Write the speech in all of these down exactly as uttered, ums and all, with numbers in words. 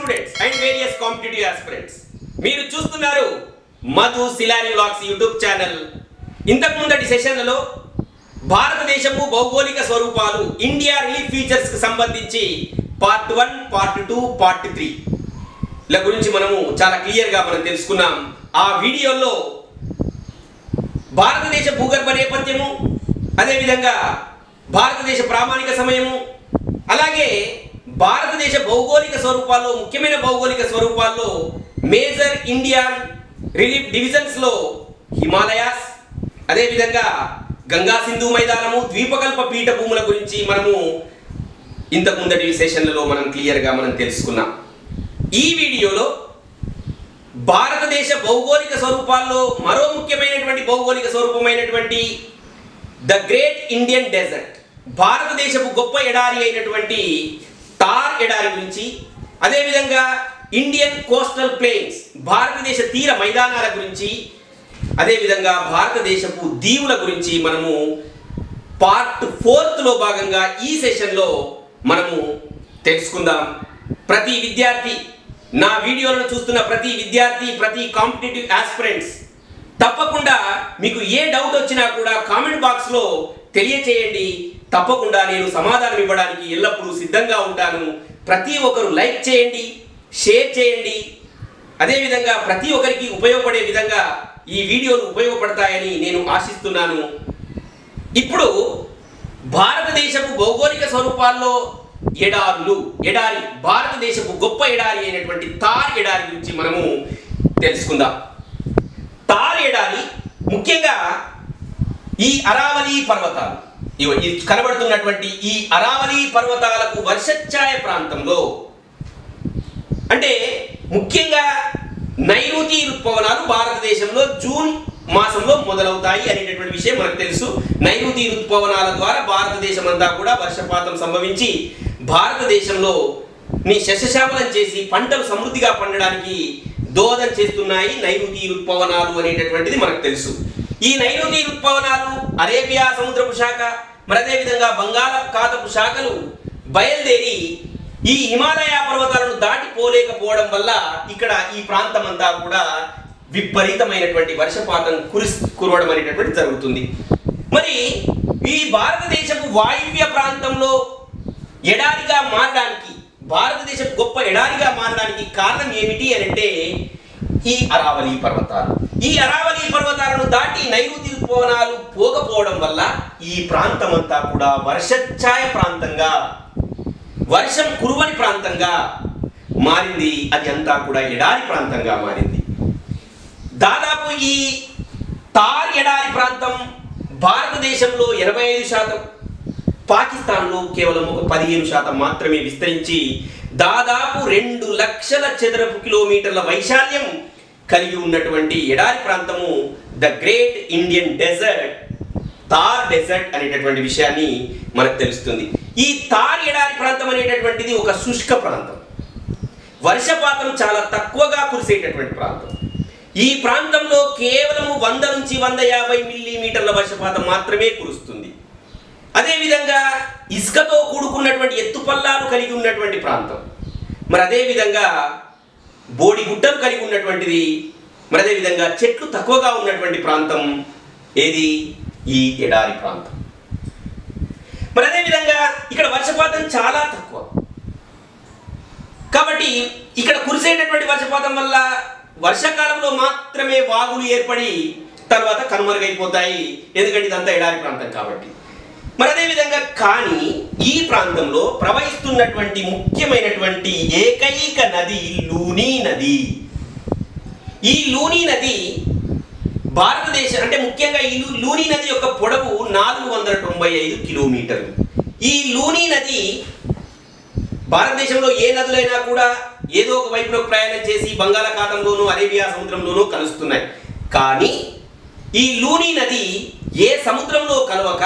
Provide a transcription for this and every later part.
Students and various competitive aspirants, మీరు చూస్తున్నారు Madhu Silari vlogs YouTube channel. ఇంతకు ముందటి సెషన్లలో భారతదేశము భౌగోళిక స్వరూపాలు, ఇండియా రిలీఫ్ ఫీచర్స్ కి సంబంధించి part one, part two, part three ల గురించి మనము చాలా క్లియర్ గా మనం తెలుసుకున్నాం. ఆ వీడియోలో భారతదేశ భూగర్భ నేపథ్యము, అదేవిధంగా భారతదేశ ప్రామాణిక సమయము, అలాగే భారతదేశ భౌగోళిక స్వరూపాల్లో ముఖ్యమైన భౌగోళిక స్వరూపాల్లో మేజర్ ఇండియన్ రిలీఫ్ డివిజన్స్ లో హిమాలయాస్, అదేవిధంగా గంగా సింధు మైదానము, ద్వీపకల్ప పీఠభూముల గురించి మనము ఇంతకు ముందటి సెషన్లలో మనం క్లియర్గా మనం తెలుసుకున్నాం. ఈ వీడియోలో భారతదేశ భౌగోళిక స్వరూపాల్లో మరో ముఖ్యమైనటువంటి భౌగోళిక స్వరూపమైనటువంటి ద గ్రేట్ ఇండియన్ డెజర్ట్, భారతదేశపు గొప్ప ఎడారి అయినటువంటి థార్ ఎడారి గురించి, అదేవిధంగా ఇండియన్ కోస్టల్ ప్లేన్స్, భారతదేశ తీర మైదానాల గురించి, అదేవిధంగా భారతదేశపు దీవుల గురించి మనము పార్ట్ ఫోర్త్ లో భాగంగా ఈ సెషన్లో మనము తెలుసుకుందాం. ప్రతి విద్యార్థి, నా వీడియోలను చూస్తున్న ప్రతి విద్యార్థి, ప్రతి కాంపిటేటివ్ ఆస్పిరెంట్స్ తప్పకుండా మీకు ఏ డౌట్ వచ్చినా కూడా కామెంట్ బాక్స్లో తెలియచేయండి. తప్పకుండా నేను సమాధానం ఇవ్వడానికి ఎల్లప్పుడూ సిద్ధంగా ఉంటాను. ప్రతి ఒక్కరు లైక్ చేయండి, షేర్ చేయండి. అదేవిధంగా ప్రతి ఒక్కరికి ఉపయోగపడే విధంగా ఈ వీడియోలు ఉపయోగపడతాయని నేను ఆశిస్తున్నాను. ఇప్పుడు భారతదేశపు భౌగోళిక స్వరూపాల్లో ఎడారులు, ఎడారి, భారతదేశపు గొప్ప ఎడారి అయినటువంటి థార్ ఎడారి గురించి మనము తెలుసుకుందాం. థార్ ఎడారి ముఖ్యంగా ఈ అరావళి పర్వతాలు, ఈ కనబడుతున్నటువంటి ఈ అరావళి పర్వతాలకు వర్షఛాయ ప్రాంతంలో, అంటే ముఖ్యంగా నైరుతి ఋతుపవనాలు భారతదేశంలో జూన్ మాసంలో మొదలవుతాయి అనేటటువంటి విషయం మనకు తెలుసు. నైరుతి ఋతుపవనాల ద్వారా భారతదేశం అంతా కూడా వర్షపాతం సంభవించి భారతదేశంలో ని శస్యశ్యామలం చేసి పంటలు సమృద్ధిగా పండడానికి దోహదం చేస్తున్నాయి నైరుతి ఋతుపవనాలు అనేటటువంటిది మనకు తెలుసు. ఈ నైరుతి ఋతుపవనాలు అరేబియా సముద్రపు శాఖ, మరి అదేవిధంగా బంగాళాఖాతపు శాఖలు బయలుదేరి ఈ హిమాలయ పర్వతాలను దాటిపోలేకపోవడం వల్ల ఇక్కడ ఈ ప్రాంతం అంతా కూడా విపరీతమైనటువంటి వర్షపాతం కురి కురవడం అనేటటువంటి జరుగుతుంది. మరి ఈ భారతదేశపు వాయువ్య ప్రాంతంలో ఎడారిగా మారడానికి, భారతదేశపు గొప్ప ఎడారిగా మారడానికి కారణం ఏమిటి అని అంటే ఈ అరావళి పర్వతాలు. ఈ అరావళి పర్వతాలను దాటి నైరుతి ఋతుపవనాలు పోకపోవడం వల్ల ఈ ప్రాంతం అంతా కూడా వర్షఛాయ ప్రాంతంగా, వర్షం కురువని ప్రాంతంగా మారింది. అది అంతా కూడా ఎడారి ప్రాంతంగా మారింది. దాదాపు ఈ థార్ ఎడారి ప్రాంతం భారతదేశంలో ఎనభై ఐదు శాతం, పాకిస్తాన్లో కేవలం ఒక పదిహేను శాతం మాత్రమే విస్తరించి దాదాపు రెండు లక్షల చదరపు కిలోమీటర్ల వైశాల్యం కలిగి ఉన్నటువంటి ఎడారి ప్రాంతము the great Indian desert, Thar desert అనేటటువంటి విషయాన్ని మనకు తెలుస్తుంది. ఈ థార్ ఎడారి ప్రాంతం అనేటటువంటిది ఒక శుష్క ప్రాంతం, వర్షపాతం చాలా తక్కువగా కురిసేటటువంటి ప్రాంతం. ఈ ప్రాంతంలో కేవలం వంద నుంచి వంద యాభై మిల్లీమీటర్ల వర్షపాతం మాత్రమే కురుస్తుంది. అదేవిధంగా ఇసుకతో కూడుకున్నటువంటి ఎత్తుపల్లాలు కలిగి ఉన్నటువంటి ప్రాంతం, మరి అదేవిధంగా బోడి గుట్టలు కలిగి ఉన్నటువంటిది, మరి అదేవిధంగా చెట్లు తక్కువగా ఉన్నటువంటి ప్రాంతం ఏది? ఈ ఎడారి ప్రాంతం. మరి అదేవిధంగా ఇక్కడ వర్షపాతం చాలా తక్కువ కాబట్టి ఇక్కడ కురిసేటటువంటి వర్షపాతం వల్ల వర్షాకాలంలో మాత్రమే వాగులు ఏర్పడి తర్వాత కనుమరుగైపోతాయి, ఎందుకంటే ఇదంతా ఎడారి ప్రాంతం కాబట్టి. మరి అదేవిధంగా కానీ ఈ ప్రాంతంలో ప్రవహిస్తున్నటువంటి ముఖ్యమైనటువంటి ఏకైక నది లూని నది. ఈ లూని నది భారతదేశం, అంటే ముఖ్యంగా ఈ లూని నది యొక్క పొడవు నాలుగు వందల తొంభై ఐదు కిలోమీటర్లు. ఈ లూని నది భారతదేశంలో ఏ నదులైనా కూడా ఏదో ఒక వైపులో ప్రయాణం చేసి బంగాళాఖాతంలోనూ అరేబియా సముద్రంలోనూ కలుస్తున్నాయి. కానీ ఈ లూని నది ఏ సముద్రంలో కలవక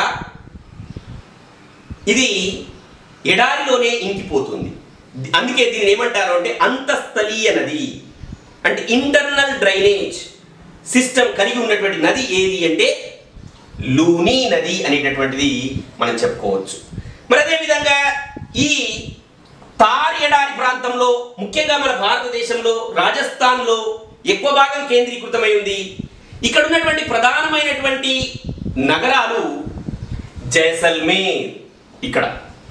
ఇది ఎడారిలోనే ఇంకిపోతుంది. అందుకే దీన్ని ఏమంటారు అంటే అంతఃస్థలీయ నది, అంటే ఇంటర్నల్ డ్రైనేజ్ సిస్టమ్ కలిగి ఉన్నటువంటి నది ఏది అంటే లూని నది అనేటటువంటిది మనం చెప్పుకోవచ్చు. మరి అదేవిధంగా ఈ తార్ ఎడారి ప్రాంతంలో ముఖ్యంగా మన భారతదేశంలో రాజస్థాన్లో ఎక్కువ భాగం కేంద్రీకృతమై ఉంది. ఇక్కడ ఉన్నటువంటి ప్రధానమైనటువంటి నగరాలు జైసల్మేర్, ఇక్కడ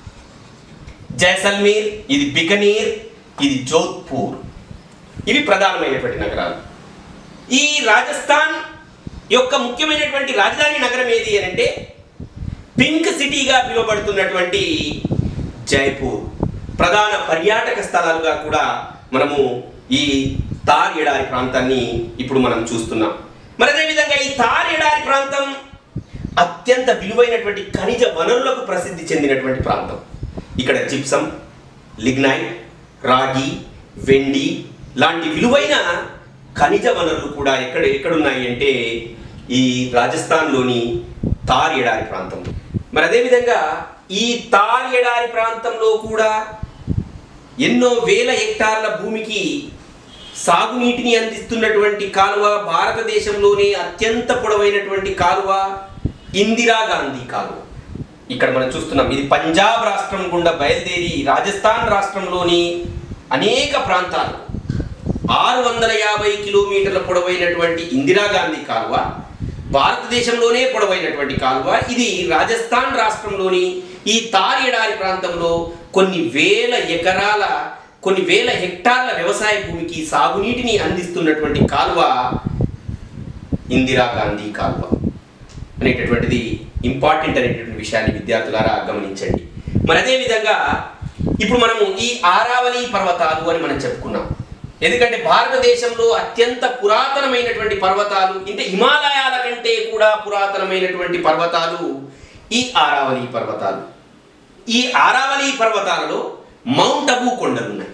జైసల్మేర్, ఇది బికనీర్, ఇది జోధ్పూర్, ఇవి ప్రధానమైనటువంటి నగరాలు. ఈ రాజస్థాన్ యొక్క ముఖ్యమైనటువంటి రాజధాని నగరం ఏది అని అంటే పింక్ సిటీగా పిలువబడుతున్నటువంటి జైపూర్. ప్రధాన పర్యాటక స్థలాలుగా కూడా మనము ఈ తార్ ఎడారి ప్రాంతాన్ని ఇప్పుడు మనం చూస్తున్నాం. మరి అదేవిధంగా ఈ తార్ ఎడారి ప్రాంతం అత్యంత విలువైనటువంటి ఖనిజ వనరులకు ప్రసిద్ధి చెందినటువంటి ప్రాంతం. ఇక్కడ జిప్సం, లిగ్నైట్, రాగి, వెండి లాంటి విలువైన ఖనిజ వనరులు కూడా ఎక్కడ ఎక్కడున్నాయి అంటే ఈ రాజస్థాన్లోని తార్ ఎడారి ప్రాంతం. మరి అదేవిధంగా ఈ తార్ ఎడారి ప్రాంతంలో కూడా ఎన్నో వేల హెక్టార్ల భూమికి సాగునీటిని అందిస్తున్నటువంటి కాలువ, భారతదేశంలోనే అత్యంత పొడవైనటువంటి కాలువ ఇందిరాగాంధీ కాలువ. ఇక్కడ మనం చూస్తున్నాం, ఇది పంజాబ్ రాష్ట్రం గుండా బయలుదేరి రాజస్థాన్ రాష్ట్రంలోని అనేక ప్రాంతాలు ఆరు వందల యాభై కిలోమీటర్ల పొడవైనటువంటి ఇందిరాగాంధీ కాలువ భారతదేశంలోనే పొడవైనటువంటి కాలువ. ఇది రాజస్థాన్ రాష్ట్రంలోని ఈ తార్ ఎడారి ప్రాంతంలో కొన్ని వేల ఎకరాల కొన్ని వేల హెక్టార్ల వ్యవసాయ భూమికి సాగునీటిని అందిస్తున్నటువంటి కాలువ ఇందిరాగాంధీ కాలువ అనేటటువంటిది ఇంపార్టెంట్ అనేటటువంటి విషయాన్ని విద్యార్థులారా గమనించండి. మరి అదేవిధంగా ఇప్పుడు మనము ఈ ఆరావళి పర్వతాలు అని మనం చెప్పుకున్నాం. ఎందుకంటే భారతదేశంలో అత్యంత పురాతనమైనటువంటి పర్వతాలు, అంటే హిమాలయాల కంటే కూడా పురాతనమైనటువంటి పర్వతాలు ఈ ఆరావళి పర్వతాలు. ఈ ఆరావళి పర్వతాలలో మౌంట్ అబూ కొండలు ఉన్నాయి.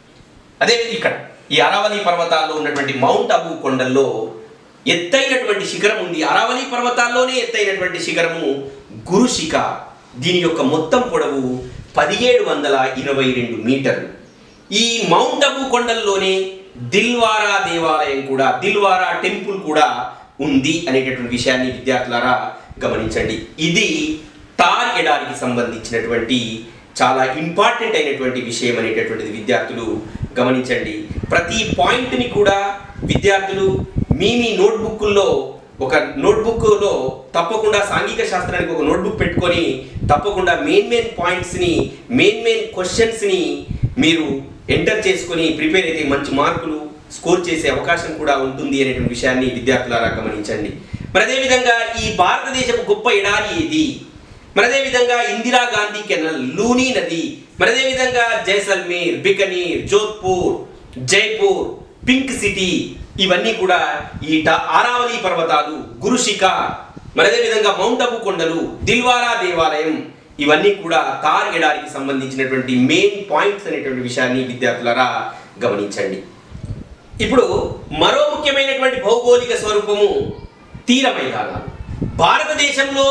అదే ఇక్కడ ఈ ఆరావళి పర్వతాల్లో ఉన్నటువంటి మౌంట్ అబూ కొండల్లో ఎత్తైనటువంటి శిఖరం ఉంది. ఆరావళి పర్వతాల్లోనే ఎత్తైనటువంటి శిఖరము గురుశిఖ. దీని యొక్క మొత్తం పొడవు పదిహేడు వందల ఇరవై రెండు మీటర్లు. ఈ మౌంట్ అబూ కొండల్లోనే దిల్వారా దేవాలయం కూడా, దిల్వారా టెంపుల్ కూడా ఉంది అనేటటువంటి విషయాన్ని విద్యార్థులారా గమనించండి. ఇది తార్ ఎడారికి సంబంధించినటువంటి చాలా ఇంపార్టెంట్ అయినటువంటి విషయం అనేటటువంటిది విద్యార్థులు గమనించండి. ప్రతి పాయింట్ని కూడా విద్యార్థులు మీ మీ నోట్బుక్ల్లో ఒక నోట్బుక్లో తప్పకుండా సాంఘిక శాస్త్రానికి ఒక నోట్బుక్ పెట్టుకొని తప్పకుండా మెయిన్ మెయిన్ పాయింట్స్ని మెయిన్ మెయిన్ క్వశ్చన్స్ని మీరు ఎంటర్ చేసుకొని ప్రిపేర్ అయితే మంచి మార్కులు స్కోర్ చేసే అవకాశం కూడా ఉంటుంది అనేటువంటి విషయాన్ని విద్యార్థులారా గమనించండి. మరి అదేవిధంగా ఈ భారతదేశపు గొప్ప ఎడారి ఏది? మరి అదేవిధంగా ఇందిరాగాంధీ కెనాల్, లూని నది, మరి అదేవిధంగా జైసల్మేర్, బికనీర్, జోధ్పూర్, జైపూర్, పింక్ సిటీ, ఇవన్నీ కూడా ఈ ఆరావళి పర్వతాలు, గురుశిఖ, మరి అదేవిధంగా మౌంట్ అబూ కొండలు, దిల్వారా దేవాలయం, ఇవన్నీ కూడా తార్ ఎడారికి సంబంధించినటువంటి మెయిన్ పాయింట్స్ అనేటువంటి విషయాన్ని విద్యార్థులారా గమనించండి. ఇప్పుడు మరో ముఖ్యమైనటువంటి భౌగోళిక స్వరూపము తీర మైదానాలు. భారతదేశంలో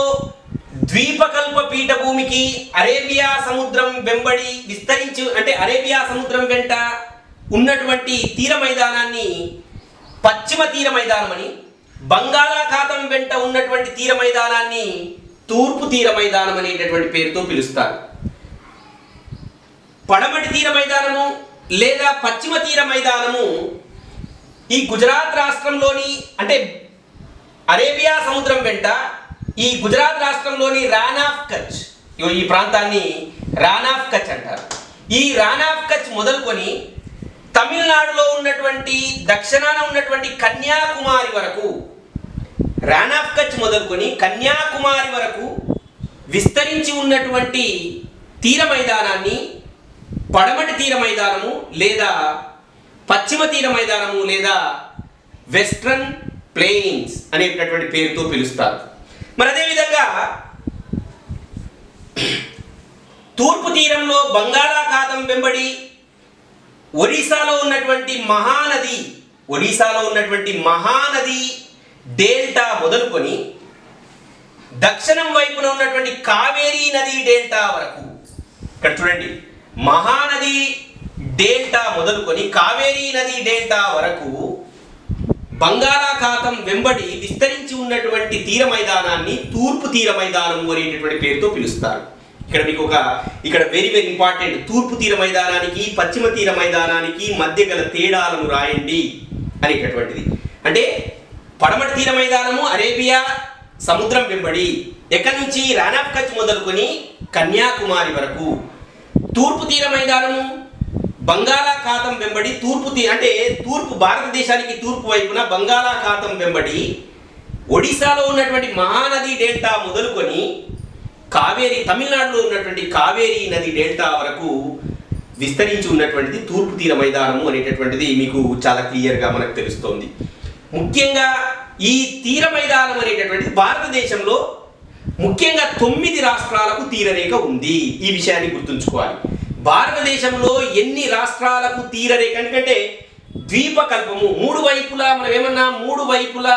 ద్వీపకల్ప పీఠభూమికి అరేబియా సముద్రం వెంబడి విస్తరించి అంటే అరేబియా సముద్రం వెంట ఉన్నటువంటి తీర మైదానాన్ని పశ్చిమ తీర మైదానం అని, బంగాళాఖాతం వెంట ఉన్నటువంటి తీర మైదానాన్ని తూర్పు తీర మైదానం అనేటటువంటి పేరుతో పిలుస్తారు. పడమటి తీర మైదానము లేదా పశ్చిమ తీర మైదానము ఈ గుజరాత్ రాష్ట్రంలోని అంటే అరేబియా సముద్రం వెంట ఈ గుజరాత్ రాష్ట్రంలోని రాన్ ఆఫ్ కచ్, ఈ ప్రాంతాన్ని రాన్ ఆఫ్ కచ్ అంటారు. ఈ రాన్ ఆఫ్ కచ్ మొదలుకొని తమిళనాడులో ఉన్నటువంటి దక్షిణాన ఉన్నటువంటి కన్యాకుమారి వరకు, రాన్ ఆఫ్ కచ్ మొదలుకొని కన్యాకుమారి వరకు విస్తరించి ఉన్నటువంటి తీర మైదానాన్ని పడమటి తీర మైదానము లేదా పశ్చిమ తీర మైదానము లేదా వెస్ట్రన్ ప్లెయిన్స్ అనేటటువంటి పేరుతో పిలుస్తారు. మరి అదేవిధంగా తూర్పు తీరంలో బంగాళాఖాతం వెంబడి ఒడిశాలో ఉన్నటువంటి మహానది ఒడిశాలో ఉన్నటువంటి మహానది డెల్టా మొదలుకొని దక్షిణం వైపున ఉన్నటువంటి కావేరీ నది డెల్టా వరకు, ఇక్కడ చూడండి, మహానది డెల్టా మొదలుకొని కావేరీ నది డెల్టా వరకు బంగాళాఖాతం వెంబడి విస్తరించి ఉన్నటువంటి తీర మైదానాన్ని తూర్పు తీర మైదానం అనేటటువంటి పేరుతో పిలుస్తారు. ఇక్కడ మీకు ఒక ఇక్కడ వెరీ వెరీ ఇంపార్టెంట్, తూర్పు తీర మైదానానికి పశ్చిమ తీర మైదానానికి మధ్య గల తేడాలను రాయండి అనేటటువంటిది. అంటే పడమటి తీర మైదానము అరేబియా సముద్రం వెంబడి ఎక్కడి నుంచి రాన్ ఆఫ్ కచ్ మొదలుకొని కన్యాకుమారి వరకు, తూర్పు తీర మైదానము బంగాళాఖాతం వెంబడి తూర్పు తీ అంటే తూర్పు భారతదేశానికి తూర్పు వైపున బంగాళాఖాతం వెంబడి ఒడిశాలో ఉన్నటువంటి మహానది డెల్టా మొదలుకొని కావేరి తమిళనాడులో ఉన్నటువంటి కావేరి నది డెల్టా వరకు విస్తరించి ఉన్నటువంటిది తూర్పు తీర మైదానము అనేటటువంటిది మీకు చాలా క్లియర్గా మనకు తెలుస్తోంది. ముఖ్యంగా ఈ తీర మైదానం అనేటటువంటిది భారతదేశంలో ముఖ్యంగా తొమ్మిది రాష్ట్రాలకు తీరరేఖ ఉంది. ఈ విషయాన్ని గుర్తుంచుకోవాలి. భారతదేశంలో ఎన్ని రాష్ట్రాలకు తీరరేఖ, ఎందుకంటే ద్వీపకల్పము మూడు వైపులా మనం ఏమన్నా మూడు వైపులా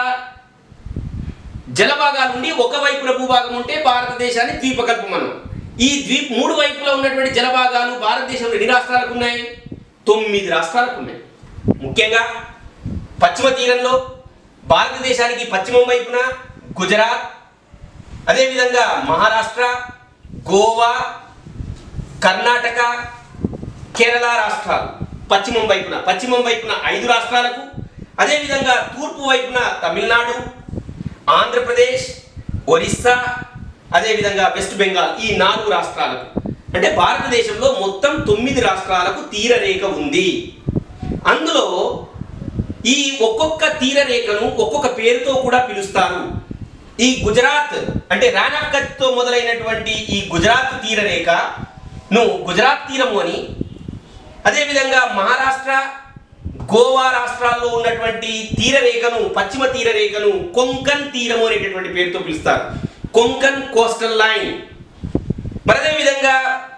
జలభాగాలు ఉండి ఒక వైపున భూభాగం ఉంటే భారతదేశాన్ని ద్వీపకల్పం అన్నాం. ఈ ద్వీప్ మూడు వైపులా ఉన్నటువంటి జలభాగాలు భారతదేశంలో ఎన్ని రాష్ట్రాలకు ఉన్నాయి? తొమ్మిది రాష్ట్రాలకు ఉన్నాయి. ముఖ్యంగా పశ్చిమ తీరంలో భారతదేశానికి పశ్చిమం వైపున గుజరాత్, అదేవిధంగా మహారాష్ట్ర, గోవా, కర్ణాటక, కేరళ రాష్ట్రాలు పశ్చిమం వైపున పశ్చిమం వైపున ఐదు రాష్ట్రాలకు, అదేవిధంగా తూర్పు వైపున తమిళనాడు, ఆంధ్రప్రదేశ్, ఒరిస్సా, అదేవిధంగా వెస్ట్ బెంగాల్, ఈ నాలుగు రాష్ట్రాలకు. అంటే భారతదేశంలో మొత్తం తొమ్మిది రాష్ట్రాలకు తీరరేఖ ఉంది. అందులో ఈ ఒక్కొక్క తీరరేఖను ఒక్కొక్క పేరుతో కూడా పిలుస్తారు. ఈ గుజరాత్ అంటే రాన్ ఆఫ్ కచ్తో మొదలైనటువంటి ఈ గుజరాత్ తీరరేఖను గుజరాత్ తీరము అని, అదేవిధంగా మహారాష్ట్ర, గోవా రాష్ట్రాల్లో ఉన్నటువంటి తీరరేఖను పశ్చిమ తీరరేఖను కొంకన్ తీరము అనేటటువంటి పేరుతో పిలుస్తారు, కొంకన్ కోస్టల్ లైన్. మరి అదేవిధంగా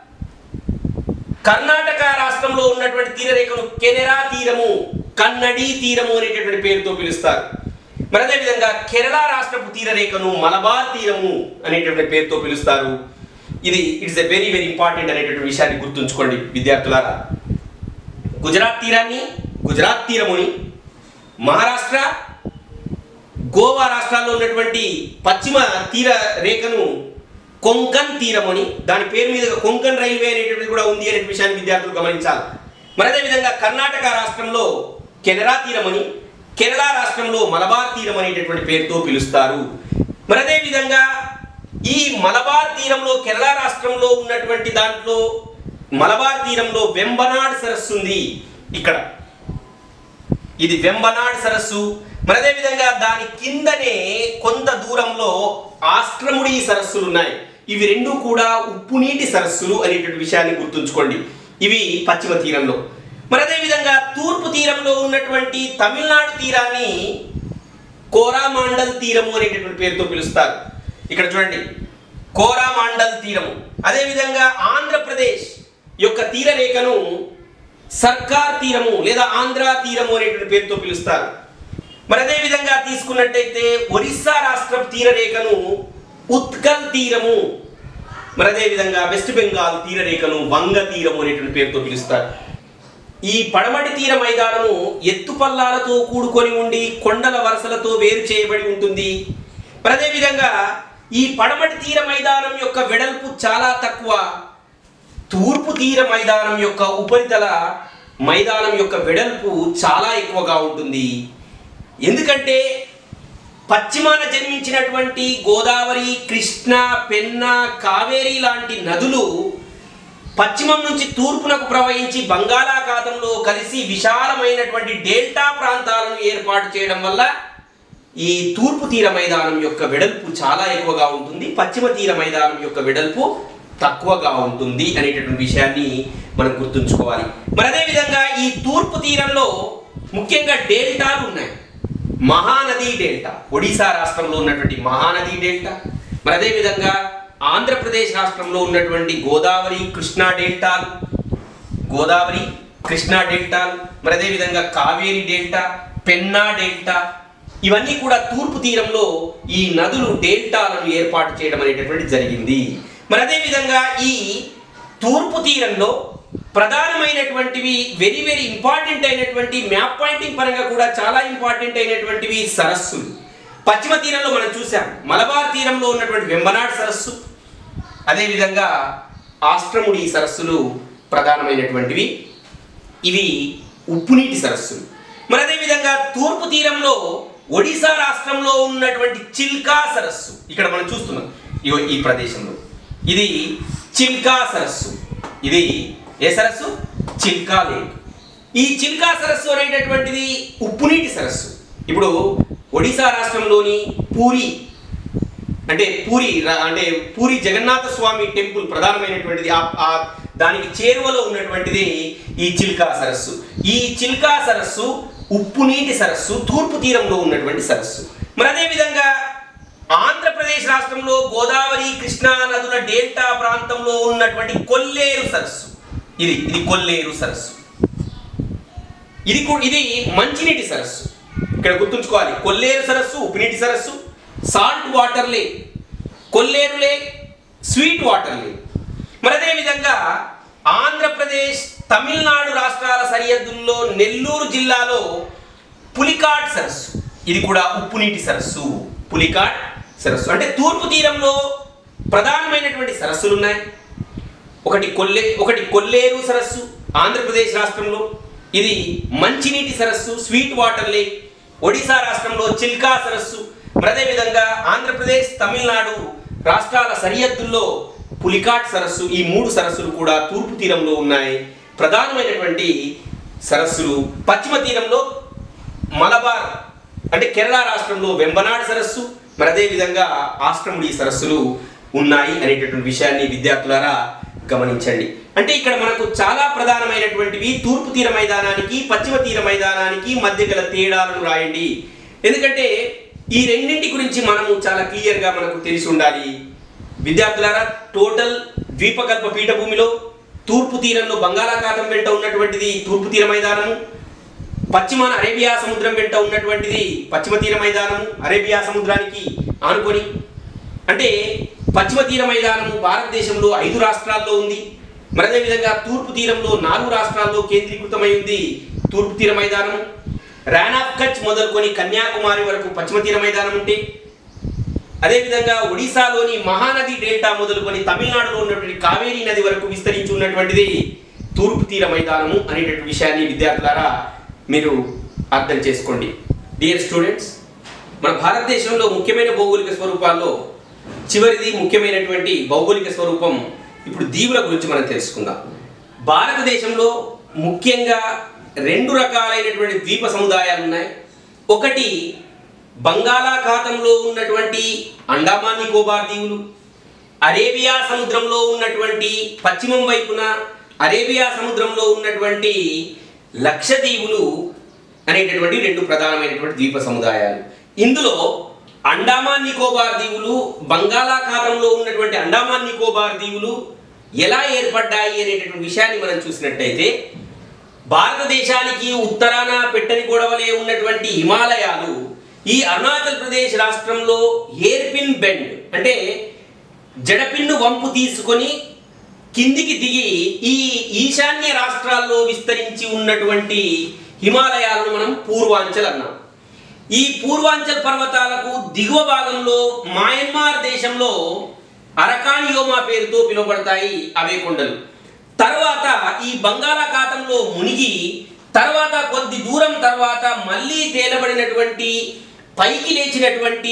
కర్ణాటక రాష్ట్రంలో ఉన్నటువంటి తీరరేఖను కెనరా తీరము, కన్నడి తీరము అనేటటువంటి పేరుతో పిలుస్తారు. మరి అదేవిధంగా కేరళ రాష్ట్రపు తీరరేఖను మలబార్ తీరము అనేటటువంటి పేరుతో పిలుస్తారు. ఇది it's a very very important అనేటటువంటి విషయాన్ని గుర్తుంచుకోండి విద్యార్థులారా. గుజరాత్ తీరాన్ని గుజరాత్ తీరముని, మహారాష్ట్ర, గోవా రాష్ట్రాల్లో ఉన్నటువంటి పశ్చిమ తీర రేఖను కొంకన్ తీరమని, దాని పేరు మీద కొంకన్ రైల్వే అనేటువంటిది కూడా ఉంది అనే విషయాన్ని విద్యార్థులు గమనించాలి. మరి అదేవిధంగా కర్ణాటక రాష్ట్రంలో కెనరా తీరమని, కేరళ రాష్ట్రంలో మలబార్ తీరం అనేటటువంటి పేరుతో పిలుస్తారు. మరి అదేవిధంగా ఈ మలబార్ తీరంలో కేరళ రాష్ట్రంలో ఉన్నటువంటి దాంట్లో మలబార్ తీరంలో వెంబనాడ్ సరస్సు ఉంది. ఇక్కడ ఇది వెంబనాడ్ సరస్సు. మరి అదేవిధంగా దాని కిందనే కొంత దూరంలో ఆస్ట్రముడి సరస్సులు ఉన్నాయి. ఇవి రెండు కూడా ఉప్పు నీటి సరస్సులు అనేటువంటి విషయాన్ని గుర్తుంచుకోండి. ఇవి పశ్చిమ తీరంలో. మరి అదేవిధంగా తూర్పు తీరంలో ఉన్నటువంటి తమిళనాడు తీరాన్ని కోరామాండల్ తీరము అనేటటువంటి పేరుతో పిలుస్తారు. ఇక్కడ చూడండి, కోరామాండల్ తీరము. అదేవిధంగా ఆంధ్రప్రదేశ్ యొక్క తీరరేఖను సర్కార్ తీరము లేదా ఆంధ్ర తీరము అనేటువంటి పేరుతో పిలుస్తారు. మరి అదేవిధంగా తీసుకున్నట్టయితే ఒరిస్సా రాష్ట్ర తీరరేఖను ఉత్కల్ తీరము, మరి అదేవిధంగా వెస్ట్ బెంగాల్ తీరరేఖను వంగ తీరము అనేటువంటి పేరుతో పిలుస్తారు. ఈ పడమటి తీర మైదానము ఎత్తుపల్లాలతో కూడుకొని ఉండి కొండల వరుసలతో వేరు చేయబడి ఉంటుంది. మరి అదేవిధంగా ఈ పడమటి తీర మైదానం యొక్క వెడల్పు చాలా తక్కువ, తూర్పు తీర మైదానం యొక్క ఉపరితల మైదానం యొక్క వెడల్పు చాలా ఎక్కువగా ఉంటుంది. ఎందుకంటే పశ్చిమాన జన్మించినటువంటి గోదావరి, కృష్ణ, పెన్నా, కావేరి లాంటి నదులు పశ్చిమం నుంచి తూర్పునకు ప్రవహించి బంగాళాఖాతంలో కలిసి విశాలమైనటువంటి డెల్టా ప్రాంతాలను ఏర్పాటు చేయడం వల్ల ఈ తూర్పు తీర మైదానం యొక్క వెడల్పు చాలా ఎక్కువగా ఉంటుంది, పశ్చిమ తీర మైదానం యొక్క వెడల్పు తక్కువగా ఉంటుంది అనేటటువంటి విషయాన్ని మనం గుర్తుంచుకోవాలి. మరి అదేవిధంగా ఈ తూర్పు తీరంలో ముఖ్యంగా డెల్టాలు ఉన్నాయి. మహానది డెల్టా, ఒడిశా రాష్ట్రంలో ఉన్నటువంటి మహానది డెల్టా, మరి అదేవిధంగా ఆంధ్రప్రదేశ్ రాష్ట్రంలో ఉన్నటువంటి గోదావరి, కృష్ణా డెల్టాలు, గోదావరి, కృష్ణా డెల్టాలు, మరి అదేవిధంగా కావేరి డెల్టా, పెన్నా డెల్టా, ఇవన్నీ కూడా తూర్పు తీరంలో ఈ నదులు డెల్టాలను ఏర్పాటు చేయడం అనేటటువంటి జరిగింది. మరి అదేవిధంగా ఈ తూర్పు తీరంలో ప్రధానమైనటువంటివి వెరీ వెరీ ఇంపార్టెంట్ అయినటువంటి మ్యాప్ పాయింటింగ్ పరంగా కూడా చాలా ఇంపార్టెంట్ అయినటువంటివి సరస్సులు. పశ్చిమ తీరంలో మనం చూసాం, మలబార్ తీరంలో ఉన్నటువంటి వెంబనాడ్ సరస్సు, అదేవిధంగా ఆస్ట్రముడి సరస్సులు ప్రధానమైనటువంటివి. ఇవి ఉప్పునీటి సరస్సులు. మరి అదేవిధంగా తూర్పు తీరంలో ఒడిశా రాష్ట్రంలో ఉన్నటువంటి చిల్కా సరస్సు ఇక్కడ మనం చూస్తున్నాం. ఇగో ఈ ప్రదేశంలో ఇది చిల్కా సరస్సు. ఇది ఏ సరస్సు? చిల్కా లేక్. ఈ చిల్కా సరస్సు అనేటటువంటిది ఉప్పునీటి సరస్సు. ఇప్పుడు ఒడిశా రాష్ట్రంలోని పూరి అంటే పూరి అంటే పూరి జగన్నాథ స్వామి టెంపుల్ ప్రధానమైనటువంటిది. దానికి చేరువలో ఉన్నటువంటిది ఈ చిల్కా సరస్సు. ఈ చిల్కా సరస్సు ఉప్పునీటి సరస్సు, తూర్పు తీరంలో ఉన్నటువంటి సరస్సు. మరి అదేవిధంగా ఆంధ్రప్రదేశ్ రాష్ట్రంలో గోదావరి కృష్ణా నదుల డెల్టా ప్రాంతంలో ఉన్నటువంటి కొల్లేరు సరస్సు. ఇది ఇది కొల్లేరు సరస్సు. ఇది ఇది మంచినీటి సరస్సు. ఇక్కడ గుర్తుంచుకోవాలి, కొల్లేరు సరస్సు ఉప్పునీటి సరస్సు, salt water lake, Kolleru lake, sweet water lake. మరి అదేవిధంగా ఆంధ్రప్రదేశ్ తమిళనాడు రాష్ట్రాల సరిహద్దుల్లో నెల్లూరు జిల్లాలో పులికాట్ సరస్సు. ఇది కూడా ఉప్పునీటి సరస్సు. పులికాట్ సరస్సు అంటే తూర్పు తీరంలో ప్రధానమైనటువంటి సరస్సులు ఉన్నాయి. ఒకటి కొల్లే ఒకటి కొల్లేరు సరస్సు ఆంధ్రప్రదేశ్ రాష్ట్రంలో, ఇది మంచినీటి సరస్సు స్వీట్ వాటర్ లేక్. ఒడిశా రాష్ట్రంలో చిల్కా సరస్సు. మరి అదేవిధంగా ఆంధ్రప్రదేశ్ తమిళనాడు రాష్ట్రాల సరిహద్దుల్లో పులికాట్ సరస్సు. ఈ మూడు సరస్సులు కూడా తూర్పు తీరంలో ఉన్నాయి. ప్రధానమైనటువంటి సరస్సులు పశ్చిమ తీరంలో మలబార్ అంటే కేరళ రాష్ట్రంలో వెంబనాడ్ సరస్సు, మరి అదేవిధంగా ఆస్ట్రముడి సరస్సులు ఉన్నాయి అనేటటువంటి విషయాన్ని విద్యార్థులారా గమనించండి. అంటే ఇక్కడ మనకు చాలా ప్రధానమైనటువంటివి తూర్పు తీర మైదానానికి పశ్చిమ తీర మైదానానికి మధ్య గల తేడాలను రాయండి. ఎందుకంటే ఈ రెండింటి గురించి మనము చాలా క్లియర్గా మనకు తెలిసి ఉండాలి విద్యార్థులారా. టోటల్ ద్వీపకల్ప పీఠభూమిలో తూర్పు తీరంలో బంగాళాఖాతం వెంట ఉన్నటువంటిది తూర్పు తీర మైదానము, పశ్చిమాన అరేబియా సముద్రం వెంట ఉన్నటువంటిది పశ్చిమ తీర మైదానము, అరేబియా సముద్రానికి ఆనుకొని. అంటే పశ్చిమ తీర మైదానము భారతదేశంలో ఐదు రాష్ట్రాల్లో ఉంది. మరి అదేవిధంగా తూర్పు తీరంలో నాలుగు రాష్ట్రాల్లో కేంద్రీకృతమై ఉంది తూర్పు తీర మైదానము. రాన్ ఆఫ్ కచ్ మొదలుకొని కన్యాకుమారి వరకు పశ్చిమ తీర మైదానం ఉంటే, అదేవిధంగా ఒడిశాలోని మహానది డెల్టా మొదలుకొని తమిళనాడులో ఉన్నటువంటి కావేరీ నది వరకు విస్తరించి ఉన్నటువంటిది తూర్పు తీర మైదానము అనేటువంటి విషయాన్ని విద్యార్థులారా మీరు అర్థం చేసుకోండి. డియర్ స్టూడెంట్స్, మన భారతదేశంలో ముఖ్యమైన భౌగోళిక స్వరూపాల్లో చివరిది ముఖ్యమైనటువంటి భౌగోళిక స్వరూపం ఇప్పుడు దీవుల గురించి మనం తెలుసుకుందాం. భారతదేశంలో ముఖ్యంగా రెండు రకాలైనటువంటి ద్వీప సముదాయాలు ఉన్నాయి. ఒకటి బంగాళాఖాతంలో ఉన్నటువంటి అండమాన్ నికోబార్ దీవులు, అరేబియా సముద్రంలో ఉన్నటువంటి పశ్చిమం వైపున అరేబియా సముద్రంలో ఉన్నటువంటి లక్షద్వీపులు అనేటటువంటి రెండు ప్రధానమైనటువంటి ద్వీప సముదాయాలు. ఇందులో అండమాన్ నికోబార్ దీవులు, బంగాళాఖాతంలో ఉన్నటువంటి అండమాన్ నికోబార్ దీవులు ఎలా ఏర్పడ్డాయి అనేటటువంటి విషయాన్ని మనం చూసినట్టయితే, భారతదేశానికి ఉత్తరాన పెట్టని గొడవలే ఉన్నటువంటి హిమాలయాలు ఈ అరుణాచల్ ప్రదేశ్ రాష్ట్రంలో హెయిర్పిన్ బెండ్ అంటే జడపిన్ను వంపు తీసుకొని కిందికి దిగి ఈ ఈశాన్య రాష్ట్రాల్లో విస్తరించి ఉన్నటువంటి హిమాలయాలను మనం పూర్వాంచల్ అన్నాం. ఈ పూర్వాంచల్ పర్వతాలకు దిగువ భాగంలో మయన్మార్ దేశంలో అరకాన్ యోమా పేరుతో పిలువబడతాయి అవే కొండలు. తర్వాత ఈ బంగాళాఖాతంలో మునిగి తర్వాత కొద్ది దూరం తర్వాత మళ్ళీ తేలబడినటువంటి పైకి లేచినటువంటి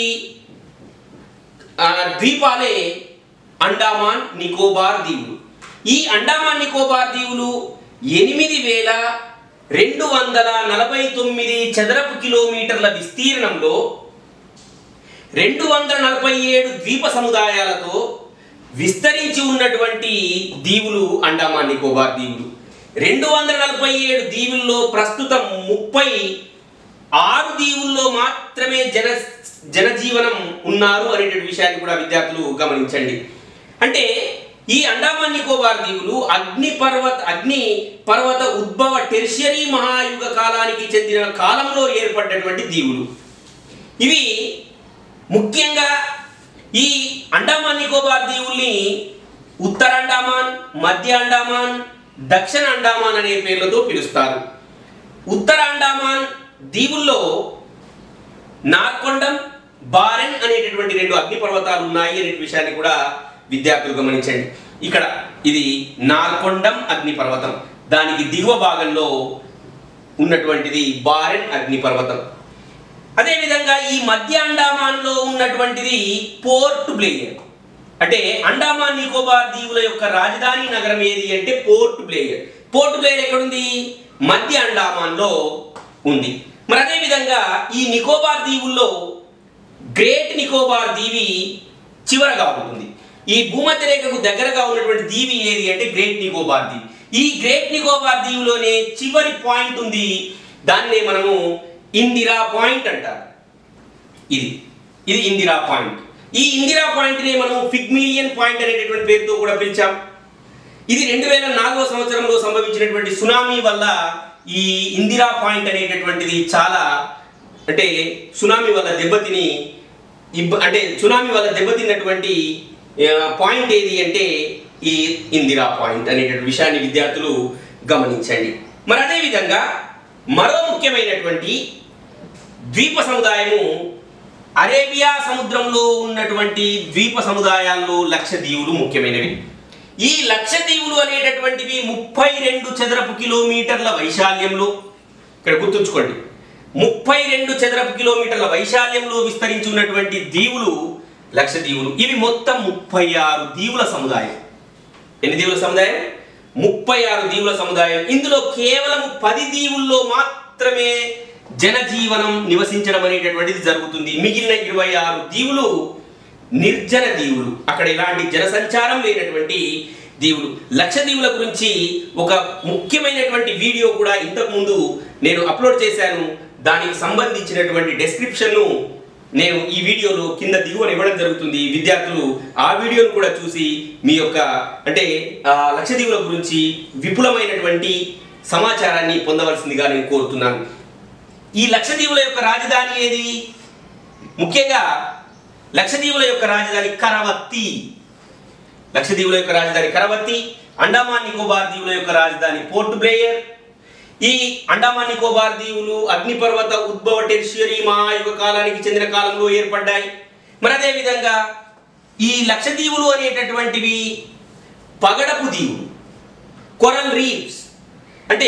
ద్వీపాలే అండమాన్ నికోబార్ దీవులు. ఈ అండమాన్ నికోబార్ దీవులు ఎనిమిది వేల రెండు వందల నలభై తొమ్మిది చదరపు కిలోమీటర్ల విస్తీర్ణంలో రెండు వందల నలభై ఏడు ద్వీప సముదాయాలతో విస్తరించి ఉన్నటువంటి దీవులు అండమాన్ నికోబార్ దీవులు. రెండు వందల నలభై ఏడు దీవుల్లో ప్రస్తుతం ముప్పై ఆరు దీవుల్లో మాత్రమే జన జనజీవనం ఉన్నారు అనేటువంటి విషయాన్ని కూడా విద్యార్థులు గమనించండి. అంటే ఈ అండమాన్ నికోబార్ దీవులు అగ్ని పర్వత అగ్ని పర్వత ఉద్భవ టెర్షియరీ మహాయుగ కాలానికి చెందిన కాలంలో ఏర్పడినటువంటి దీవులు. ఇవి ముఖ్యంగా ఈ అండమాన్ నికోబార్ దీవుల్ని ఉత్తర అండమాన్, మధ్య అండమాన్, దక్షిణ అండమాన్ అనే పేర్లతో పిలుస్తారు. ఉత్తర అండమాన్ దీవుల్లో నార్కొండం, బారెన్ అనేటటువంటి రెండు అగ్నిపర్వతాలు ఉన్నాయి అనే విషయాన్ని కూడా విద్యార్థులు గమనించండి. ఇక్కడ ఇది నార్కొండం అగ్నిపర్వతం, దానికి దిగువ భాగంలో ఉన్నటువంటిది బారెన్ అగ్నిపర్వతం. అదేవిధంగా ఈ మధ్య అండమాన్లో ఉన్నటువంటిది పోర్ట్ బ్లేయర్. అంటే అండమాన్ నికోబార్ దీవుల యొక్క రాజధాని నగరం ఏది అంటే పోర్ట్ బ్లేయర్. పోర్ట్ బ్లేయర్ ఎక్కడుంది? మధ్య అండమాన్లో ఉంది. మరి అదేవిధంగా ఈ నికోబార్ దీవుల్లో గ్రేట్ నికోబార్ దీవి చివరగా ఉంటుంది. ఈ భూమధ్య రేఖకు దగ్గరగా ఉన్నటువంటి దీవి ఏది అంటే గ్రేట్ నికోబార్ దీవి. ఈ గ్రేట్ నికోబార్ దీవిలోనే చివరి పాయింట్ ఉంది, దాన్నే మనము ఇందిరా పాయింట్ అంటారు. ఇది ఇది ఇందిరా పాయింట్. ఈ ఇందిరా పాయింట్ని మనం పిగ్మిలియన్ పాయింట్ అనేటటువంటి పేరుతో కూడా పిలిచాం. ఇది రెండు వేల నాలుగో సంవత్సరంలో సంభవించినటువంటి సునామీ వల్ల ఈ ఇందిరా పాయింట్ అనేటటువంటిది చాలా అంటే సునామీ వల్ల దెబ్బతిని ఇబ్బ అంటే సునామీ వల్ల దెబ్బతిన్నటువంటి పాయింట్ ఏది అంటే ఈ ఇందిరా పాయింట్ అనేటువంటి విషయాన్ని విద్యార్థులు గమనించండి. మరి అదేవిధంగా మరో ముఖ్యమైనటువంటి ద్వీప సముదాయము అరేబియా సముద్రంలో ఉన్నటువంటి ద్వీప సముదాయాల్లో లక్షద్వీపులు ముఖ్యమైనవి. ఈ లక్షద్వీపులు అనేటటువంటివి ముప్పై రెండు చదరపు కిలోమీటర్ల వైశాల్యంలో, ఇక్కడ గుర్తుంచుకోండి, ముప్పై రెండు చదరపు కిలోమీటర్ల వైశాల్యంలో విస్తరించి ఉన్నటువంటి దీవులు లక్షద్వీపులు. ఇవి మొత్తం ముప్పై ఆరు దీవుల సముదాయం. ఎన్ని దీవుల సముదాయం? ముప్పై ఆరు దీవుల సముదాయం. ఇందులో కేవలం పది దీవుల్లో మాత్రమే జనజీవనం నివసించడం అనేటటువంటిది జరుగుతుంది. మిగిలిన ఇరవై ఆరు దీవులు నిర్జన దీవులు, అక్కడ ఎలాంటి జనసంచారం లేనటువంటి దీవులు. లక్షద్వీపుల గురించి ఒక ముఖ్యమైనటువంటి వీడియో కూడా ఇంతకుముందు నేను అప్లోడ్ చేశాను. దానికి సంబంధించినటువంటి డెస్క్రిప్షన్ను నేను ఈ వీడియోలో కింద దిగువన ఇవ్వడం జరుగుతుంది. విద్యార్థులు ఆ వీడియోను కూడా చూసి మీ యొక్క అంటే లక్షద్వీపుల గురించి విపులమైనటువంటి సమాచారాన్ని పొందవలసిందిగా నేను కోరుతున్నాను. ఈ లక్షద్వీపుల యొక్క రాజధాని ఏది? ముఖ్యంగా లక్షద్వీపుల యొక్క రాజధాని కరవత్తి. లక్షద్వీపుల యొక్క రాజధాని కరవత్తి. అండమాన్ నికోబార్ దీవుల యొక్క రాజధాని పోర్ట్ బ్లేయర్. ఈ అండమాన్ నికోబార్ దీవులు అగ్నిపర్వత ఉద్భవ టెర్షియరీ మహాయుగ కాలానికి చెందిన కాలంలో ఏర్పడ్డాయి. మరి అదేవిధంగా ఈ లక్షద్వీపులు అనేటటువంటివి పగడపు దీవులు, కొరల్ రీఫ్స్, అంటే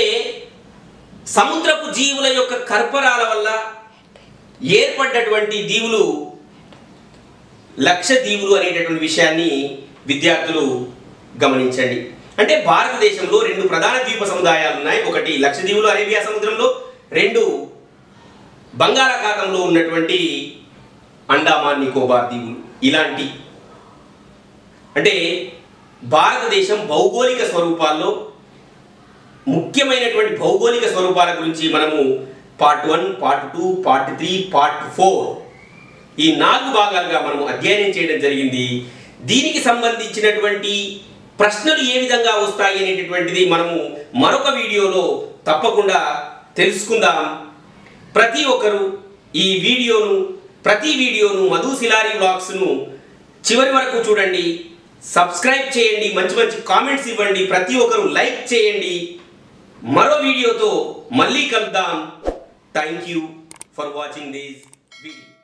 సముద్రపు జీవుల యొక్క కర్పరాల వల్ల ఏర్పడ్డటువంటి దీవులు లక్షద్వీపులు అనేటటువంటి విషయాన్ని విద్యార్థులు గమనించండి. అంటే భారతదేశంలో రెండు ప్రధాన ద్వీప సముదాయాలు ఉన్నాయి. ఒకటి లక్షద్వీపులు అరేబియా సముద్రంలో, రెండు బంగాళాఖాతంలో ఉన్నటువంటి అండమాన్ నికోబార్ దీవులు. ఇలాంటి అంటే భారతదేశం భౌగోళిక స్వరూపాల్లో ముఖ్యమైనటువంటి భౌగోళిక స్వరూపాల గురించి మనము part one, part two, part three, part four ఈ నాలుగు భాగాలుగా మనము అధ్యయనం చేయడం జరిగింది. దీనికి సంబంధించినటువంటి ప్రశ్నలు ఏ విధంగా వస్తాయి అనేటటువంటిది మనము మరొక వీడియోలో తప్పకుండా తెలుసుకుందాం. ప్రతి ఒక్కరూ ఈ వీడియోను ప్రతి వీడియోను మధు సిలారి వ్లాగ్స్ను చివరి వరకు చూడండి, సబ్స్క్రైబ్ చేయండి, మంచి మంచి కామెంట్స్ ఇవ్వండి, ప్రతి ఒక్కరూ లైక్ చేయండి. మరో వీడియోతో మళ్ళీ కలుద్దాం. Thank you for watching this video.